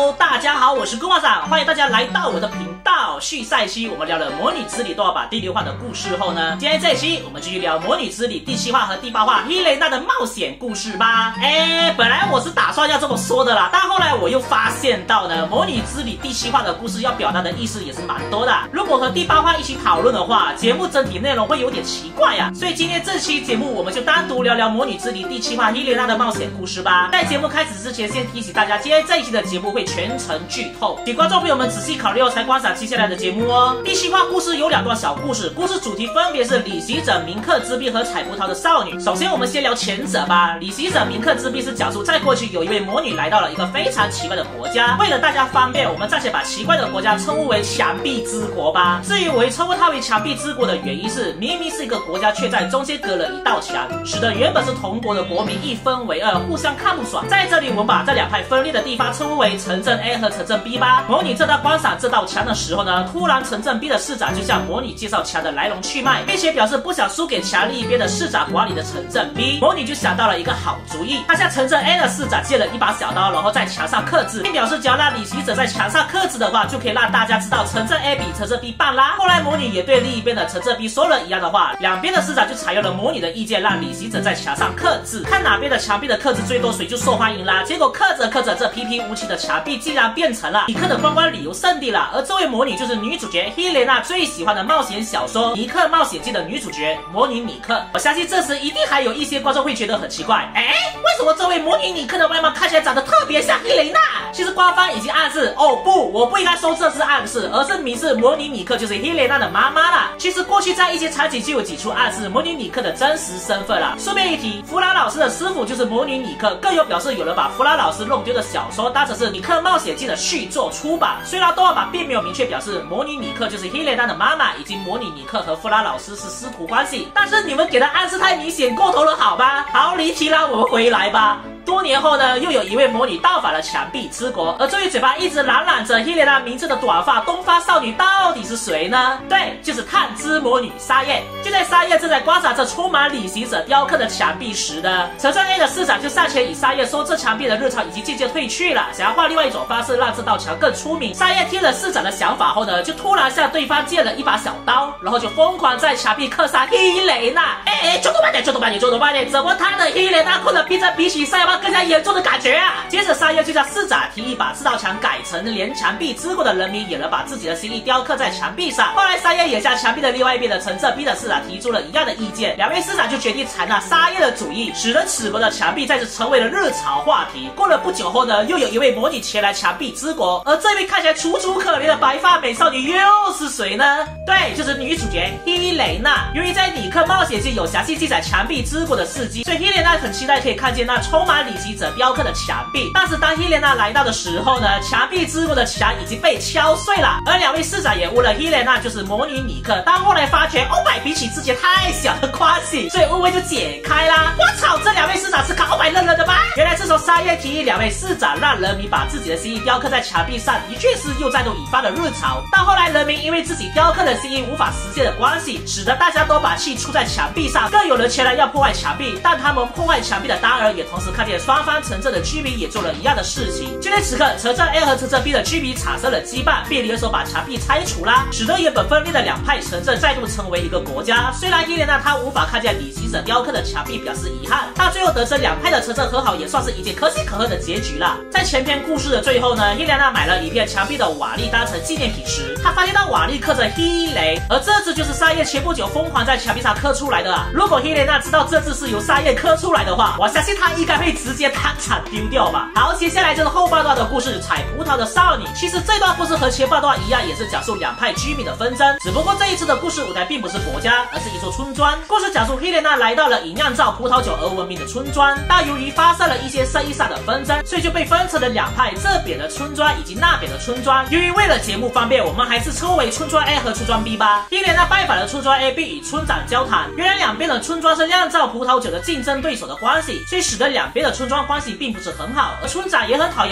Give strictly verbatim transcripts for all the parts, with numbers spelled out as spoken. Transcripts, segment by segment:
Hello， 大家好，我是公马长，欢迎大家来到我的频道。续赛期我们聊了魔女之旅多少把第六话的故事后呢，今天这一期我们继续聊魔女之旅第七话和第八话希雷娜的冒险故事吧。哎，本来我是打算要这么说的啦，但后来我又发现到呢，魔女之旅第七话的故事要表达的意思也是蛮多的。如果和第八话一起讨论的话，节目整体内容会有点奇怪呀、啊。所以今天这期节目我们就单独聊聊魔女之旅第七话希雷娜的冒险故事吧。在节目开始之前，先提醒大家，今天这一期的节目会全程剧透，请观众朋友们仔细考虑后才观赏接下来的节目哦。第七话故事有两段小故事，故事主题分别是李习者铭刻之壁和采葡萄的少女。首先我们先聊前者吧。李习者铭刻之壁是讲述在过去有一位魔女来到了一个非常奇怪的国家，为了大家方便，我们暂且把奇怪的国家称呼为墙壁之国吧。至于我会称呼它为墙壁之国的原因是，明明是一个国家，却在中间隔了一道墙，使得原本是同国的国民一分为二，互相看不爽。在这里我们把这两派分裂的地方称呼为城镇 A 和城镇 B 吧。魔女正在观赏这道墙的时候呢，突然城镇 B 的市长就向魔女介绍墙的来龙去脉，并且表示不想输给墙另一边的市长管理的城镇 B。魔女就想到了一个好主意，她向城镇 A 的市长借了一把小刀，然后在墙上刻字，并表示只要让李习者在墙上刻字的话，就可以让大家知道城镇 A 比城镇 B 棒啦。后来魔女也对另一边的城镇 B 说了一样的话，两边的市长就采用了魔女的意见，让李习者在墙上刻字，看哪边的墙壁的刻字最多，谁就受欢迎啦。结果刻着刻着，这平平无奇的墙壁竟然变成了尼克的观光旅游胜地了。而这位魔女就是女主角希雷娜最喜欢的冒险小说《尼克冒险记》的女主角魔女尼克。我相信这时一定还有一些观众会觉得很奇怪，哎，为什么这位魔女尼克的外貌看起来长得特别像希雷娜？其实官方已经暗示，哦不，我不应该说这是暗示，而是明示魔女尼克就是希雷娜的妈妈啦。其实过去在一些场景就有几处暗示魔女尼克的真实身份啦。顺便一提，弗拉老师的师傅就是魔女尼克，更有表示有人把弗拉老师弄丢的小说当成是《尼克冒险记》的续作出版。虽然动画版并没有明确表示魔女尼克就是希雷娜的妈妈，以及魔女尼克和弗拉老师是师徒关系，但是你们给的暗示太明显过头了好吧。好，离题啦，我们回来吧。多年后呢，又有一位魔女到访了墙壁之国，而这位嘴巴一直嚷嚷着希雷娜名字的短发东方少女到底是谁呢？对，就是探知魔女沙叶。就在沙叶正在观赏着充满李习者雕刻的墙壁时呢，城镇 A 的市长就上前与沙叶说，这墙壁的热潮已经渐渐退去了，想要换另外一种方式让这道墙更出名。沙叶听了市长的想法后呢，就突然向对方借了一把小刀，然后就疯狂在墙壁刻上希雷娜。哎哎，就多慢点，就多慢点，就多慢点，怎么他的希雷娜刻的比这比起沙叶更加严重的感觉啊！接着沙叶就向市长提议把这道墙改成连墙壁之国的人民也能把自己的心意雕刻在墙壁上。后来沙叶也向墙壁的另外一边的城镇 B 的市长提出了一样的意见，两位市长就决定采纳沙叶的主意，使得此国的墙壁再次成为了热潮话题。过了不久后呢，又有一位魔女前来墙壁之国，而这位看起来楚楚可怜的白发美少女又是谁呢？对，就是女主角希雷娜。由于在《尼克冒险记》有详细记载墙壁之国的事迹，所以希雷娜很期待可以看见那充满李习者雕刻的墙壁。但是当希雷娜来到的时候呢，墙壁之国的墙已经被敲碎了，而两位市长也误了希雷娜就是魔女尼克。但后来发觉欧百比起之前太小的关系，所以误会就解开啦。我操，这两位市长是靠欧百认人的吗？原来自从沙叶提议两位市长让人民把自己的心意雕刻在墙壁上，的确是又再度引发了热潮。但后来人民因为自己雕刻的心意无法实现的关系，使得大家都把气出在墙壁上，更有人前来要破坏墙壁。但他们破坏墙壁的当儿也同时看见双方城镇的居民也做了一样的事情。就在此刻，城镇 A 和城镇 B 的居民产生了羁绊，并联手把墙壁拆除啦，使得原本分裂的两派城镇再度成为一个国家。虽然希雷娜她无法看见李习者雕刻的墙壁，表示遗憾，但最后得知两派的城镇和好，也算是一件可喜可贺的结局啦。在前篇故事的最后呢，希雷娜买了一片墙壁的瓦砾当成纪念品时，她发现到瓦砾刻着希雷，而这字就是沙叶前不久疯狂在墙壁上刻出来的啊。如果希雷娜知道这字是由沙叶刻出来的话，我相信她应该会直接当场丢掉吧。好，接下来就是后半段的故事，采葡萄的少女。其实这段故事和前半段一样，也是讲述两派居民的纷争，只不过这一次的故事舞台并不是国家，而是一座村庄。故事讲述希雷娜来到了以酿造葡萄酒而闻名的村庄，但由于发生了一些生意上的纷争，所以就被分成了两派，这边的村庄以及那边的村庄。由于为了节目方便，我们还是称为村庄 A 和村庄 B 吧。希雷娜拜访了村庄 A， 并与村长交谈。原来两边的村庄是酿造葡萄酒的竞争对手的关系，所以使得两边的村庄关系并不是很好，而村长也很讨厌村庄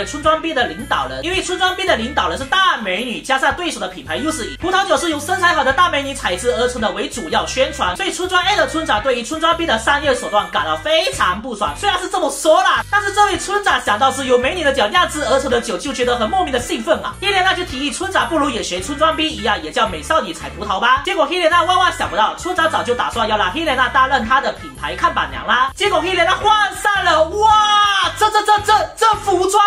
B的领导人，因为村庄 B 的领导人是大美女，加上对手的品牌又是以葡萄酒是由身材好的大美女采制而成的为主要宣传，所以村庄 A 的村长对于村庄 B 的商业手段感到非常不爽。虽然是这么说啦，但是这位村长想到是由美女的脚酿制而成的酒，就觉得很莫名的兴奋啊。伊莲娜就提议村长不如也学村庄 B 一样，也叫美少女采葡萄吧。结果伊莲娜万万想不到，村长早就打算要让伊莲娜担任他的品牌看板娘啦。结果伊莲娜换上了，哇，这这这这这服装。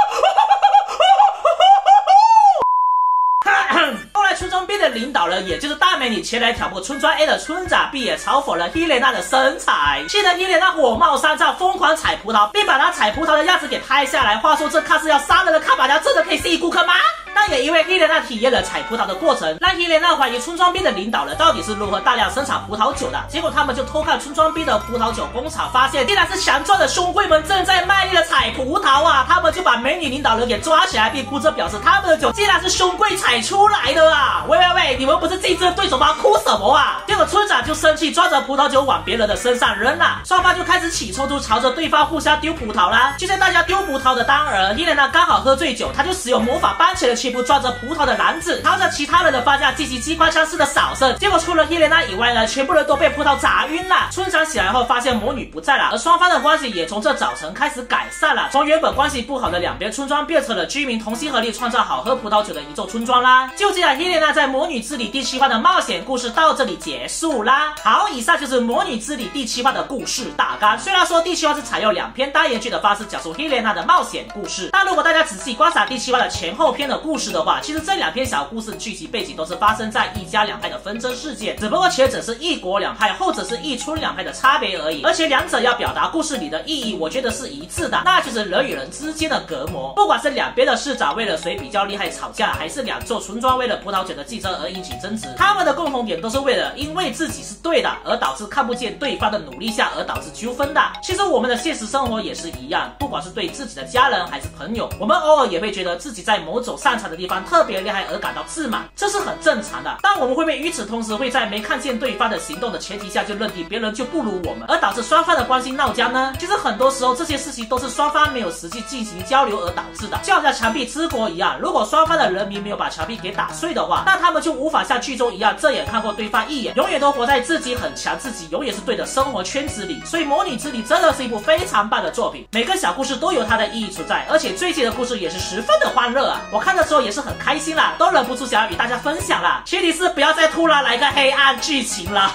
后来村庄 B 的领导人，也就是大美女前来挑拨村庄 A 的村长 B 也嘲讽了伊莲娜的身材，气得伊莲娜火冒三丈，疯狂采葡萄，并把她采葡萄的样子给拍下来。话说这看似要杀人的看板娘，真的可以吸引顾客吗？但也因为伊莲娜体验了采葡萄的过程，让伊莲娜怀疑村庄 B 的领导人到底是如何大量生产葡萄酒的。结果他们就偷看村庄 B 的葡萄酒工厂，发现竟然是强壮的兄贵们正在卖力的采葡萄啊！他们就把美女领导人给抓起来，并哭着表示他们的酒竟然是兄贵采出来的啊！喂喂喂，你们不是竞争对手吗？哭什么啊？结果村长就生气，抓着葡萄酒往别人的身上扔了，双方就开始起冲突，朝着对方互相丢葡萄啦。就在大家丢葡萄的当儿，伊莲娜刚好喝醉酒，她就使用魔法搬起了切布，抓着葡萄的篮子，朝着其他人的方向进行机关枪式的扫射。结果除了伊莲娜以外呢，全部人都被葡萄砸晕了。村长醒来后发现魔女不在了，而双方的关系也从这早晨开始改善了，从原本关系不好的两边村庄变成了居民同心合力创造好喝葡萄酒的一座村庄啦。就这样，伊莲娜在魔女之旅第七话的冒险故事到这里结束啦。好，以上就是魔女之旅第七话的故事大纲。虽然说第七话是采用两篇单元剧的方式讲述伊莲娜的冒险故事，但如果大家仔细观察第七话的前后篇的故事的话，其实这两篇小故事剧情背景都是发生在一家两派的纷争事件，只不过前者是一国两派，后者是一村两派的差别而已。而且两者要表达故事里的意义，我觉得是一致的，那就是人与人之间的隔膜。不管是两边的市长为了谁比较厉害吵架，还是两座村庄为了葡萄酒的竞争而引起争执，他们的共同点都是为了因为自己是对的而导致看不见对方的努力下而导致纠纷的。其实我们的现实生活也是一样，不管是对自己的家人还是朋友，我们偶尔也会觉得自己在某种擅长的地方特别厉害而感到自满，这是很正常的。但我们会不会与此同时会在没看见对方的行动的前提下就认定别人就不如我们，而导致双方的关系闹僵呢？其实很多时候这些事情都是双方没有实际进行交流而导致的，就好像墙壁之国一样，如果双方的人民没有把墙壁给打碎的话，那他们就无法像剧中一样正眼看过对方一眼，永远都活在自己很强，自己永远是对的生活圈子里。所以魔女之旅真的是一部非常棒的作品，每个小故事都有它的意义存在，而且最近的故事也是十分的欢乐啊！我看的时候也是很开心啦，都忍不住想要与大家分享啦。前提是不要再突然来个黑暗剧情了。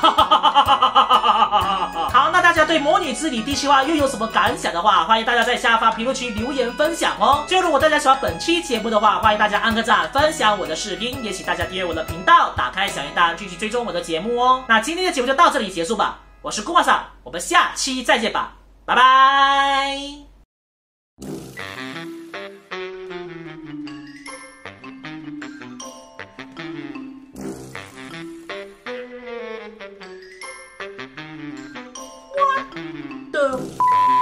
好，那大家对魔女之旅第七话又有什么感想的话，欢迎大家在下方评论区留言分享哦。就如果大家喜欢本期节目的话，欢迎大家按个赞，分享我的视频，也请大家订阅我的频道，打开小铃铛，继续追踪我的节目哦。那今天的节目就到这里结束吧，我是顾马桑，我们下期再见吧，拜拜。What the